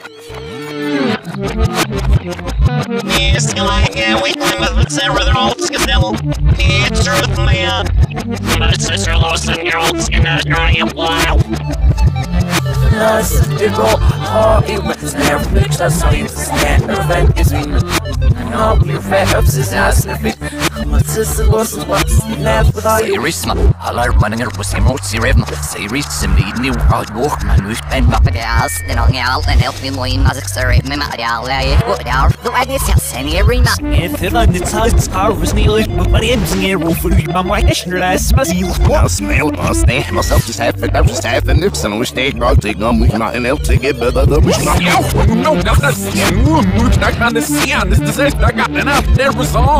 Силая, выйдем разролся дел. Не truth моя. My sister lost in your old skin as you're wow. Нас people are it never fixed as science and event is in no you fat ups is as if it my sister was left without you Series Halar manninger på sin mot Sirem Series som lead new out walk man with pen materials and on out and help me more magic sorry me material what are the ideas you send every night if it like the touch car was nearly but it's near for my question last you smell us there myself just have it just have the nips and we stay out take on we not help to get better the we not no that's I can't see on this disaster I got enough there was all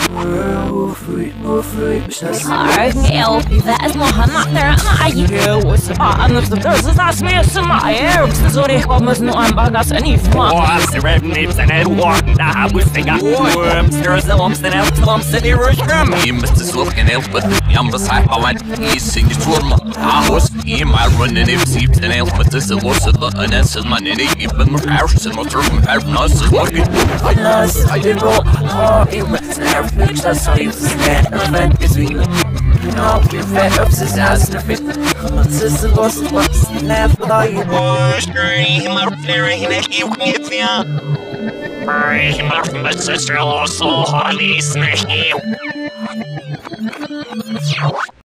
Argel, that's Mohammed there. I was on the doors as me as my ears. So they come as no ambagas any fun. was the red nips and it walk now I was thinking worms there's the lumps and out lumps in the room You must look and help but I'm beside my one he's singing to him I was in my running if seeps and help but this is what's the and that's the money even the house and what's from her nose is what I did roll it never fixed as science and event is in no you fat ups is as if it my sister was left without you My sister lost so hardly smash you.